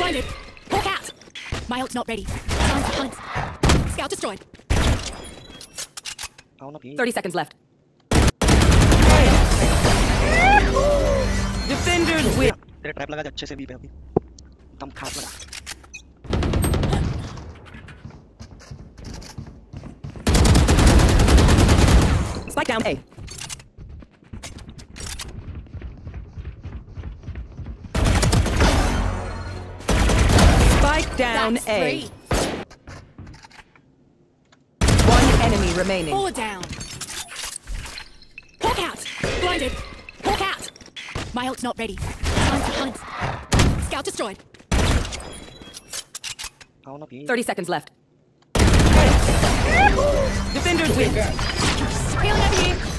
Blinded. Hawk out. My ult's not ready. Time to hunt. Scout destroyed. 30 seconds left. Defenders win. तेरे trap लगा दे अच्छे से भी पे अभी एकदम खास लगा Spike down A. Spike down That's A. three. One enemy remaining. 4 down. Hawk out. Blinded. Hawk out. My ult's not ready. Time to hunt. Scout destroyed. 30 seconds left. Defenders win. Healing over here.